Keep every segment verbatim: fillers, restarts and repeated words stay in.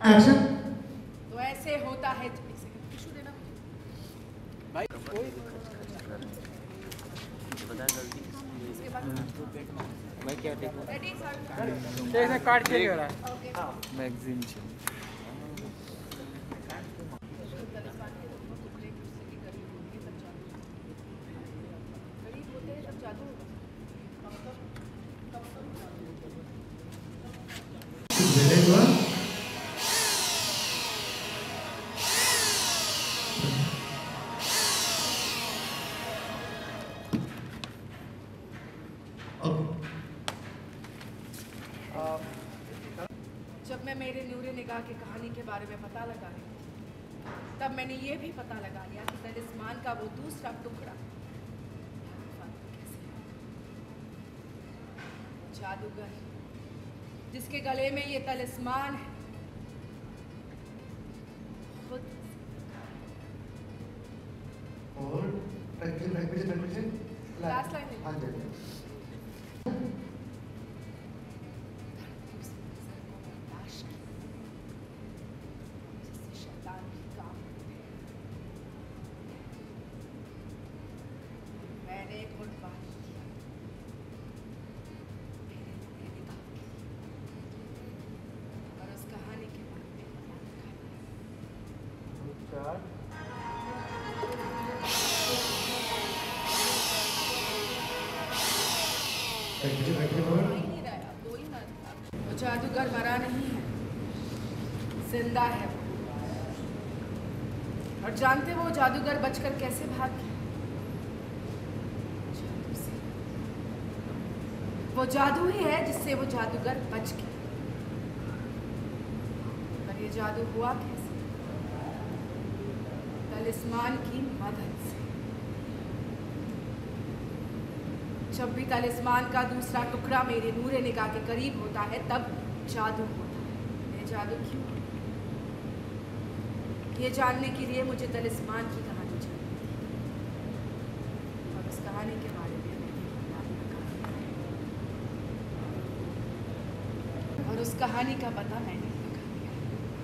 Action. तो ऐसे होता है। टिश्यू देना मुझे भाई। मैं क्या देखूं? Ready sir? एक ने कार्ड चेंज हो रहा है। हां मैगजीन चेंज। करीब होते हैं तब जादू होगा। जब मैं मेरे नूरे निगाह की कहानी के बारे में पता लगा रही थी, तब मैंने ये भी पता लगा लिया कि तलिस्मान का वो दूसरा टुकड़ा जादूगर जिसके गले में ये तलिस्मान है खुद। और practice practice practice last line. हां जी। वो जादूगर मरा नहीं है, जिंदा है। और जानते वो जादूगर बचकर कैसे भाग गया? जादू से। वो जादू ही है जिससे वो जादूगर बच गया। पर ये जादू हुआ कैसे? तलिस्मान की मदद से। जब भी तलिस्मान का दूसरा टुकड़ा मेरे नूरे निगाह के करीब होता है तब जादू होता है। ये जादू क्यों? ये जानने के लिए मुझे तलिस्मान की कहानी चाहिए और उस कहानी के बारे में और उस कहानी का पता मैंने लगा लिया।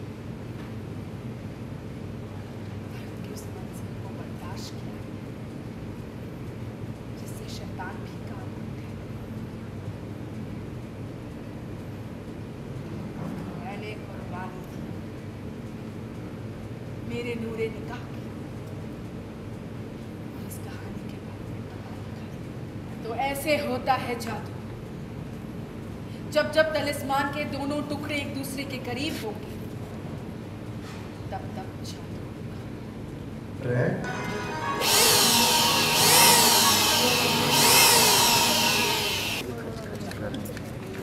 धर्म की उस मंजिल को बर्दाश्त किया जिससे शैतान भी काम होते। मैंने कुर्बानी दी मेरे नूरे निगाह की और इस कहानी के बारे में पता लगा। तो ऐसे होता है जादू। जब जब तलिस्मान के दोनों टुकड़े एक दूसरे के करीब होंगे तब तब जादू होगा।